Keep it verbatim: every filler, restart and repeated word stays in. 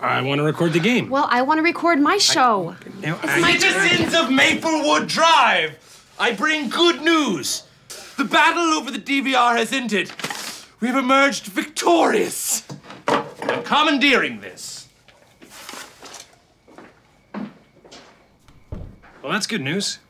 I want to record the game. Well, I want to record my show. I, you know, I, Citizens of Maplewood Drive, I bring good news. The battle over the D V R has ended. We have emerged victorious. I'm commandeering this. Well, that's good news.